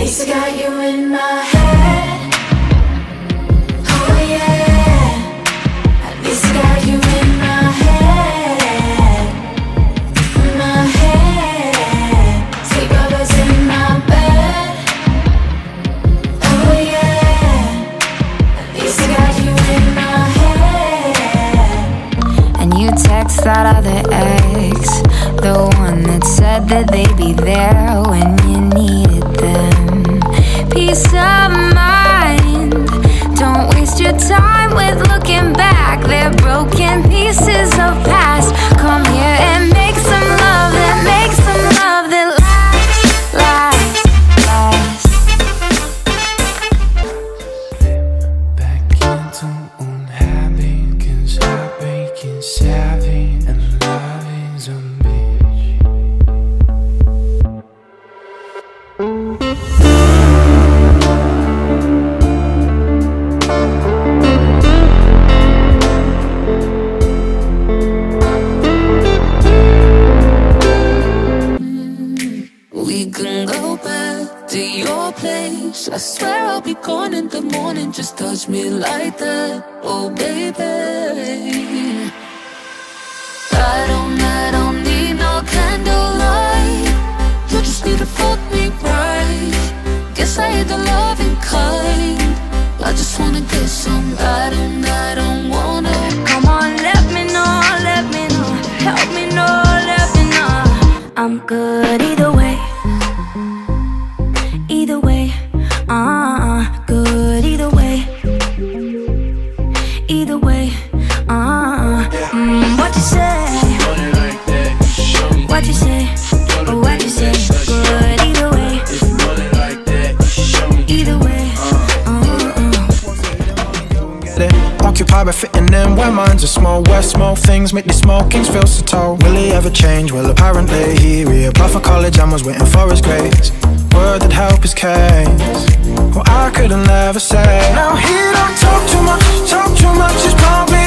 least I got you in my head. Oh yeah, at least I got you in my head. My head, sleepovers in my bed. Oh yeah, at least I got you in my head. And you text that other ex, the one that said that they'd be there when you needed them. Peace of mind, don't waste your time with looking back. They're broken pieces of past. Come here and make some love, that makes some love that lasts, lasts, lasts. Back into unhappy, 'cause heartbreaking savvy and love is a bitch. We can go back to your place. I swear I'll be gone in the morning. Just touch me like that, oh baby. I don't need no candlelight. You just need to fuck me right. Guess I ain't the loving kind. I just wanna get some. I don't wanna. Come on, let me know, help me know, let me know. I'm good either way, either way, good either way, either way, what you say, what you say, what you say, good either way, either way, Occupied by fitting in where minds are small. Where small things make the small kings feel so tall. Will he ever change? Well, apparently he reapplied for college and was waiting for his grades. Word that help his case. Well, I couldn't ever say. Now he don't talk too much, he's probably